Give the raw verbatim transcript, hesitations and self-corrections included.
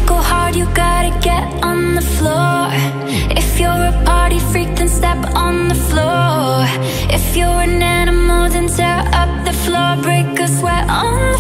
go hard, you gotta get on the floor. If you're a party freak, then step on the floor. If you're an animal, then tear up the floor. Break a sweat on